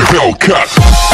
Hellcat.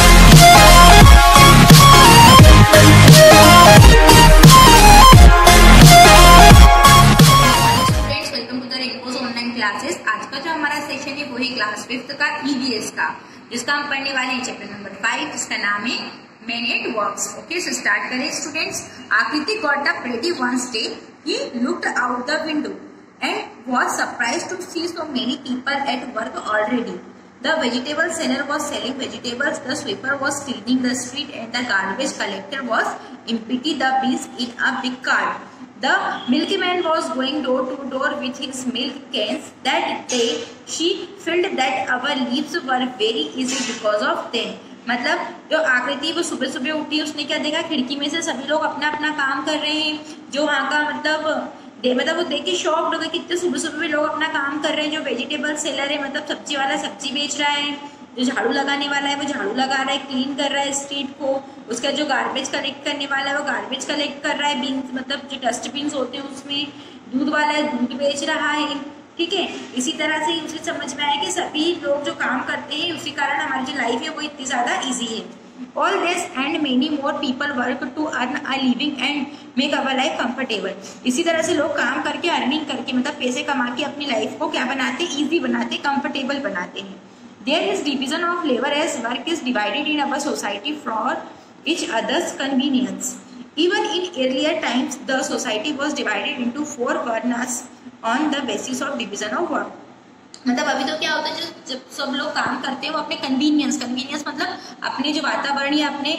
Welcome to the rainbows online classes. आज का जो हमारा सेशन है वो है क्लास 5th का ईवीएस का, जिसका हम पढ़ने वाले हैं चैप्टर नंबर 5, जिसका नाम है मैन-एट-वर्क्स। ओके, सो स्टार्ट करें students. Akriti got a pretty once day, he looked out the window and was surprised to see so many people at work already. The vegetable seller was selling vegetables, the sweeper was cleaning the street, and the garbage collector was emptying the bins in a big cart. The milkman was going door to door with his milk cans. That day she felt that our lives were very easy because of them. मतलब जो आकृति वो सुबह सुबह उठी, उसने क्या देखा, खिड़की में से सभी लोग अपना अपना काम कर रहे हैं। जो वहाँ का मतलब वो देख के शॉक्ड हो गए, कितने सुबह सुबह लोग अपना काम कर रहे हैं। जो वेजिटेबल सेलर है, मतलब सब्जी वाला सब्जी बेच रहा है, जो झाड़ू लगाने वाला है वो झाड़ू लगा रहा है, क्लीन कर रहा है स्ट्रीट को। उसका जो गार्बेज कलेक्ट करने वाला है वो गार्बेज कलेक्ट कर रहा है, बीन्स मतलब जो डस्टबिन होते हैं उसमें। दूध वाला है, दूध बेच रहा है। ठीक है, इसी तरह से उसे समझ में आया कि सभी लोग जो काम करते हैं उसी कारण हमारी जो लाइफ है वो इतनी ज्यादा ईजी है। All this and many more people work to earn a living and make our life comfortable. इसी तरह से लोग काम करके अर्निंग करके मतलब पैसे कमा के अपनी लाइफ को क्या बनाते, इजी बनाते, कंफर्टेबल बनाते हैं। There is division of labor as work is divided in our society for each other's convenience. Even in earlier times, the society was divided into 4 varnas on the basis of division of work. मतलब अभी तो क्या होता है, जब सब लोग काम करते हैं वो अपने कन्वीनियंस मतलब अपने जो वातावरण या अपने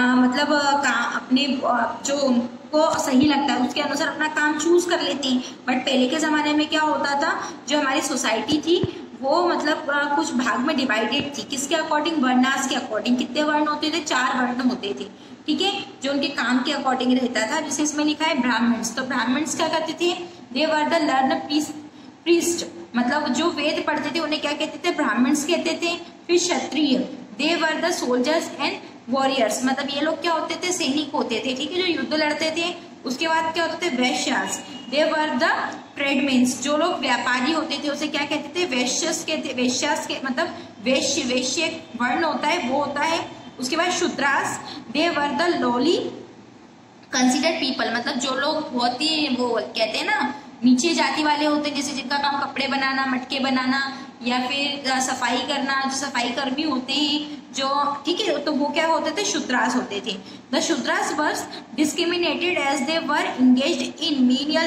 अपने जो उनको सही लगता है उसके अनुसार अपना काम चूज कर लेते हैं। बट पहले के जमाने में क्या होता था, जो हमारी सोसाइटी थी वो मतलब कुछ भाग में डिवाइडेड थी। किसके अकॉर्डिंग? वर्णास के अकॉर्डिंग। कितने वर्ण होते थे? 4 वर्ण होते थे। ठीक है, जो उनके काम के अकॉर्डिंग रहता था। जैसे इसमें लिखा है ब्राह्मण्स, तो ब्राह्मण्स क्या करते थे? They were the learn priest, मतलब जो वेद पढ़ते थे उन्हें क्या कहते थे? ब्राह्मण्स कहते थे। फिर Kshatriya, they were the soldiers and warriors, मतलब ये लोग क्या होते थे? सैनिक होते थे। ठीक है, जो युद्ध लड़ते थे। उसके बाद क्या होते थे? वैश्यास, दे वर द ट्रेडमेन्स, जो लोग व्यापारी होते थे उसे क्या कहते थे? वैश्यस कहते। वैश्यास के मतलब वैश्य वर्ण होता है, वो होता है। उसके बाद Shudras, they were the lowly considered people, मतलब जो लोग बहुत ही वो कहते हैं ना नीचे जाति वाले होते हैं, जैसे जिनका काम कपड़े बनाना, मटके बनाना या फिर सफाई करना, जो सफाई कर्मी होते हैं जो, ठीक है, तो वो क्या होते थे? शूद्रास होते थे। The Shudras were discriminated as they were engaged in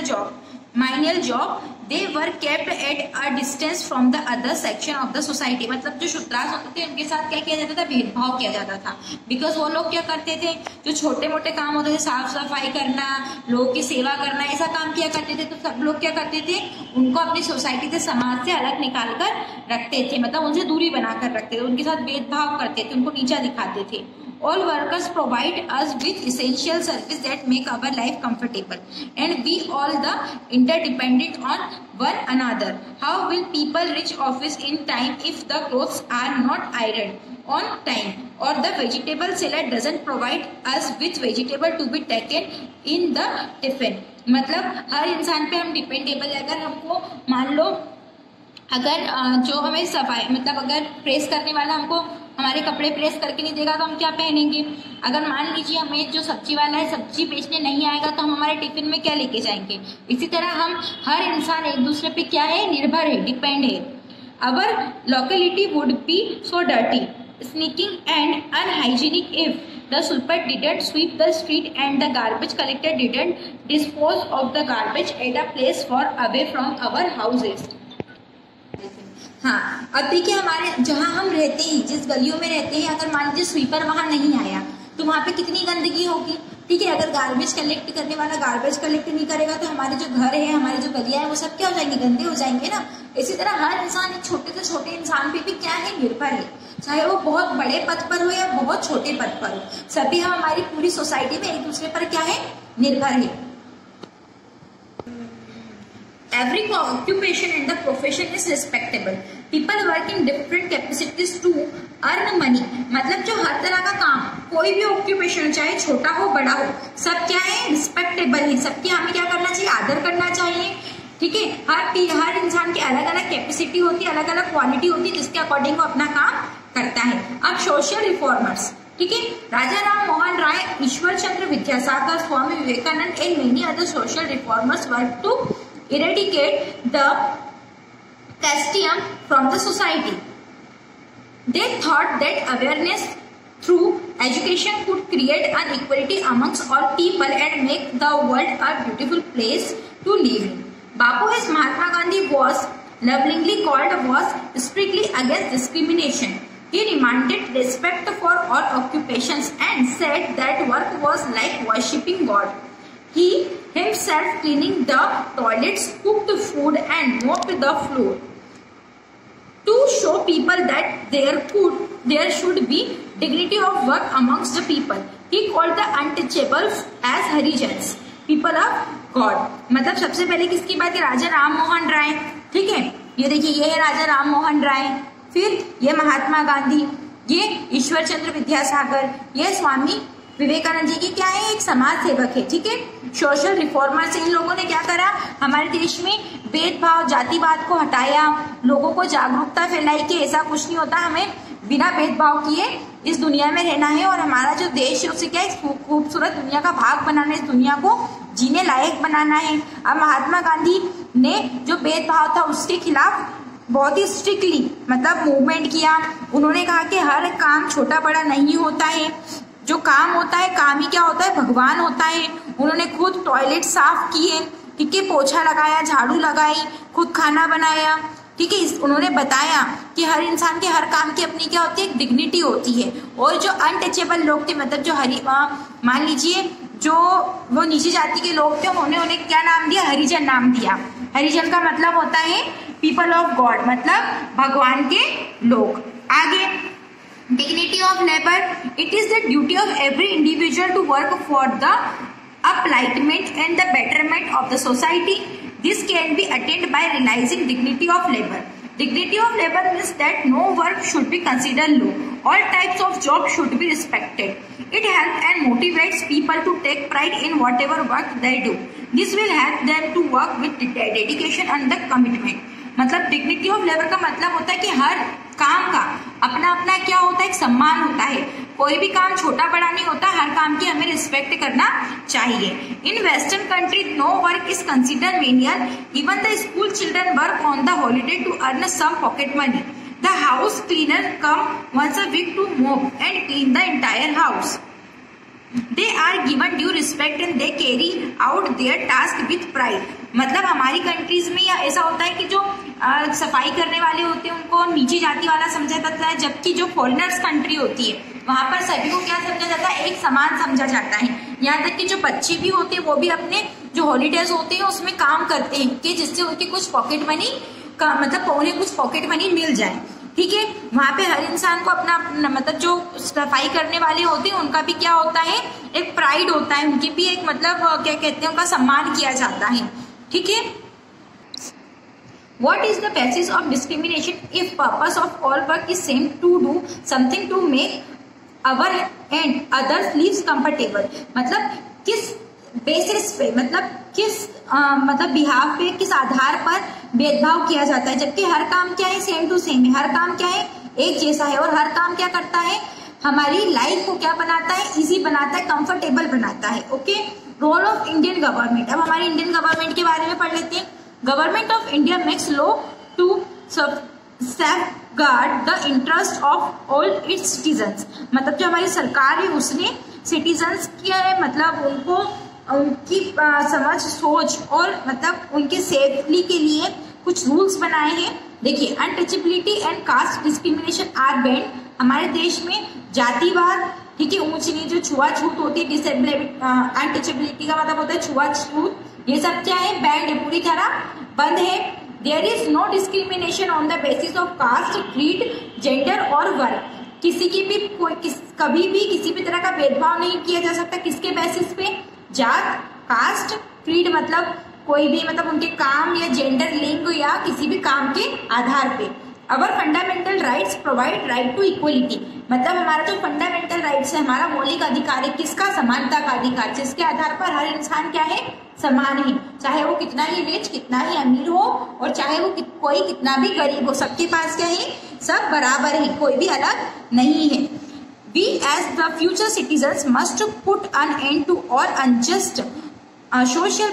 menial job, they were kept at a distance from the other section of the society, मतलब जो शूद्रास होते थे उनके साथ क्या किया जाता था? भेदभाव किया जाता था। बिकॉज वो लोग क्या करते थे? जो छोटे मोटे काम होते थे, साफ सफाई करना, लोगों की सेवा करना, ऐसा काम किया करते थे। तो सब लोग क्या करते थे? उनको अपनी सोसाइटी से, समाज से अलग निकाल कर रखते थे, मतलब उनसे दूरी बनाकर रखते थे, उनके साथ भेदभाव करते थे, उनको नीचा दिखाते थे। All workers provide us with essential service that make our life comfortable, and we all the interdependent on one another. How will people reach office in time if the clothes are not ironed on time, or the vegetable seller doesn't provide us with vegetable to be taken in the tiffin? मतलब हर इंसान पे हम dependable है। अगर हमको मान लो अगर जो हमें सफाई मतलब अगर प्रेस करने वाला हमको हमारे कपड़े प्रेस करके नहीं देगा तो हम क्या पहनेंगे? अगर मान लीजिए हमें जो सब्जी वाला है सब्जी बेचने नहीं आएगा तो हम हमारे टिफिन में क्या लेके जाएंगे? इसी तरह हम हर इंसान एक दूसरे पे क्या है? निर्भर है, डिपेंड है। Our locality would be so dirty, sneaking and unhygienic if the sweeper didn't sweep the street and the garbage collector didn't dispose of the garbage at a place far away from our houses. हाँ, अब देखिए हमारे जहाँ हम रहते हैं, जिस गलियों में रहते हैं, अगर मान लीजिए स्वीपर वहां नहीं आया तो वहां पे कितनी गंदगी होगी। ठीक है, अगर गार्बेज कलेक्ट करने वाला गार्बेज कलेक्ट नहीं करेगा तो हमारे जो घर है, हमारी जो गलियां है वो सब क्या हो जाएंगे? गंदे हो जाएंगे ना। इसी तरह हर इंसान एक छोटे से छोटे इंसान पे भी क्या है? निर्भर है, चाहे वो बहुत बड़े पद पर हो या बहुत छोटे पद पर हो। सभी हम हमारी पूरी सोसाइटी में एक दूसरे पर क्या है? निर्भर है। Every occupation and the profession is respectable. People work in different capacities to earn money. मतलब जो हर तरह का काम, कोई भी ऑक्यूपेशन चाहे छोटा हो बड़ा हो, सब क्या है? रिस्पेक्टेबल है। सबकी हमें क्या करना चाहिए? आदर करना चाहिए। ठीक है, हर इंसान की अलग अलग कैपेसिटी होती है, अलग अलग क्वालिटी होती है, जिसके अकॉर्डिंग वो अपना काम करता है। अब सोशल रिफॉर्मर्स, ठीक है, Raja Ram Mohan Roy, Ishwar Chandra Vidyasagar, Swami Vivekananda and many other social reformers work to eradicate the casteism from the society. They thought that awareness through education could create an equality amongst all people and make the world a beautiful place to live in. Bapu, as Mahatma Gandhi was lovingly called, was strictly against discrimination. He demanded respect for all occupations and said that work was like worshipping God. He himself cleaning the toilets, cooked food and mopped the floor to show people that there should be dignity of work amongst the people. He called the untouchables as Harijans, people of God. मतलब सबसे पहले किसकी बात है? राजा राम मोहन राय, ठीक है, ये देखिए ये है राजा राम मोहन राय, फिर ये महात्मा गांधी, ये ईश्वर चंद्र विद्यासागर, ये स्वामी विवेकानंद जी की क्या है? एक समाज सेवक है, ठीक है। सोशल रिफॉर्मर्स, इन लोगों ने क्या करा? हमारे देश में भेदभाव, जातिवाद को हटाया, लोगों को जागरूकता फैलाई कि ऐसा कुछ नहीं होता, हमें बिना भेदभाव किए इस दुनिया में रहना है और हमारा जो देश है उसे क्या है? खूबसूरत दुनिया का भाग बनाना है, इस दुनिया को जीने लायक बनाना है। अब महात्मा गांधी ने जो भेदभाव था उसके खिलाफ बहुत ही स्ट्रिक्टली मतलब मूवमेंट किया। उन्होंने कहा कि हर काम छोटा बड़ा नहीं होता है, जो काम होता है, काम ही क्या होता है? भगवान होता है। उन्होंने खुद टॉयलेट साफ किए, ठीक है, पोछा लगाया, झाड़ू लगाई, खुद खाना बनाया, ठीक है। उन्होंने बताया कि हर इंसान के हर काम की अपनी क्या होती है? एक डिग्निटी होती है। और जो अनटचेबल लोग थे, मतलब जो मान लीजिए जो वो नीची जाति के लोग थे, उन्हें क्या नाम दिया? हरिजन नाम दिया। हरिजन का मतलब होता है पीपल ऑफ गॉड, मतलब भगवान के लोग। आगे dignity of labor, it is the duty of every individual to work for the upliftment and the betterment of the society. This can be attained by realizing dignity of labor. Dignity of labor means that no work should be considered low. All types of job should be respected. It helps and motivates people to take pride in whatever work they do. This will help them to work with dedication and the commitment. मतलब dignity of labour का मतलब होता है कि हर काम का अपना अपना क्या होता है? एक सम्मान होता है। कोई भी काम छोटा बड़ा नहीं होता, हर काम की हमें रिस्पेक्ट करना चाहिए। In western country no work is considered menial, even the school children work on the holiday to earn some pocket money. The house cleaner come once a week to mop and clean the entire house. They are given due respect and they carry out their task with pride. मतलब हमारी countries में या ऐसा होता है कि जो सफाई करने वाले होते हैं उनको नीची जाति वाला समझा जाता है, जबकि जो फॉरेनर्स कंट्री होती है वहां पर सभी को क्या समझा जाता है? एक समान समझा जाता है। यहाँ तक कि जो बच्चे भी होते हैं वो भी अपने जो हॉलीडेज होते हैं उसमें काम करते हैं कि जिससे उनकी कुछ पॉकेट मनी का मतलब उन्हें कुछ पॉकेट मनी मिल जाए, ठीक है। वहां पे हर इंसान को अपना मतलब जो सफाई करने वाले होते हैं उनका भी क्या होता है? एक प्राइड होता है, उनकी भी एक मतलब क्या कहते हैं, उनका सम्मान किया जाता है, ठीक है। What is the basis of discrimination if purpose of all work is same to do something to make our and others lives comfortable? मतलब किस बेसिस पे, मतलब किस मतलब बिहाफ पे, किस आधार पर भेदभाव किया जाता है, जबकि हर काम क्या है? सेम टू सेम है, हर काम क्या है? एक जैसा है। और हर काम क्या करता है? हमारी लाइफ को क्या बनाता है? इजी बनाता है, कंफर्टेबल बनाता है। Okay, role of Indian government. अब हमारी इंडियन गवर्नमेंट के बारे में पढ़ लेते हैं। Government of India makes law to safeguard the interest of all its citizens. मतलब जो हमारी सरकार है उसने सिटीजन्स क्या है मतलब उनको उनकी समझ, सोच और मतलब उनके सेफ्टी के लिए कुछ रूल्स बनाए हैं। देखिए, untouchability and caste discrimination are banned. हमारे देश में जातिवाद, ठीक है, ऊंच नीच, जो छुआछूत होती है, डिसेबिलिटी, अनटचेबिलिटी का मतलब होता है छुआछूत, ये सब क्या है? बैंड है, पूरी तरह बंद है। There is no discrimination on the basis of caste, creed, gender और वर्क। किसी की भी कभी भी किसी भी तरह का भेदभाव नहीं किया जा सकता। किसके बेसिस पे? जात, कास्ट, क्रीड मतलब कोई भी मतलब उनके काम या जेंडर, लिंग या किसी भी काम के आधार पे। Our fundamental rights provide right to equality. मतलब हमारा जो फंडामेंटल राइट्स है, हमारा मौलिक अधिकार है, किसका? समानता का अधिकार, जिसके आधार पर हर इंसान क्या है? समान है, चाहे वो कितना ही रिच, कितना ही अमीर हो और चाहे वो कोई कितना भी गरीब हो, सबके पास क्या है? सब बराबर हैं, कोई भी अलग नहीं है। We as the future citizens must put an end to all unjust social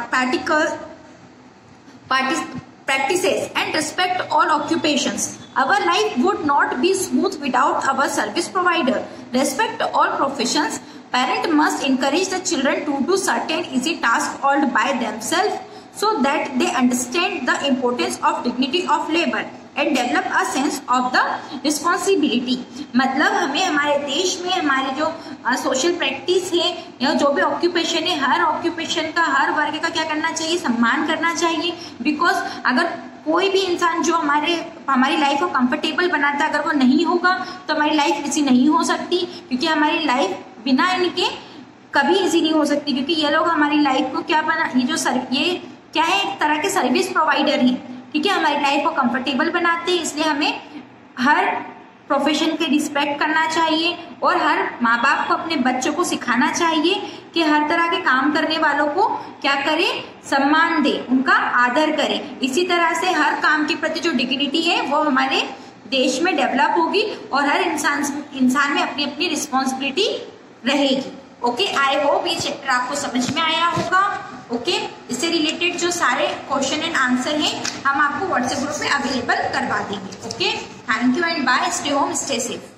practices and respect all occupations. Our life would not be smooth without our service provider. Respect all professions. Parents must encourage the children to do certain easy tasks all by themselves so that they understand the importance of dignity of labor and develop a sense of the responsibility. मतलब हमें हमारे देश में हमारे जो social practice है या जो भी ऑक्यूपेशन है, हर ऑक्यूपेशन का, हर वर्ग का क्या करना चाहिए, सम्मान करना चाहिए। बिकॉज अगर कोई भी इंसान जो हमारी लाइफ को कंफर्टेबल बनाता है, अगर वो नहीं होगा तो हमारी लाइफ इजी नहीं हो सकती, क्योंकि हमारी लाइफ बिना इनके कभी इजी नहीं हो सकती। क्योंकि ये लोग हमारी लाइफ को क्या बना, ये क्या है, एक तरह के सर्विस प्रोवाइडर हैं, ठीक है, हमारी लाइफ को कंफर्टेबल बनाते हैं। इसलिए हमें हर प्रोफेशन के रिस्पेक्ट करना चाहिए और हर माँ बाप को अपने बच्चों को सिखाना चाहिए कि हर तरह के काम करने वालों को क्या करें, सम्मान दे, उनका आदर करें। इसी तरह से हर काम के प्रति जो डिग्निटी है वो हमारे देश में डेवलप होगी और हर इंसान में अपनी अपनी रिस्पॉन्सिबिलिटी रहेगी। ओके, आई होप ये चैप्टर आपको समझ में आया होगा। ओके, इससे रिलेटेड जो सारे क्वेश्चन एंड आंसर हैं हम आपको व्हाट्सएप ग्रुप में अवेलेबल करवा देंगे। Okay, thank you and bye, stay home, stay safe.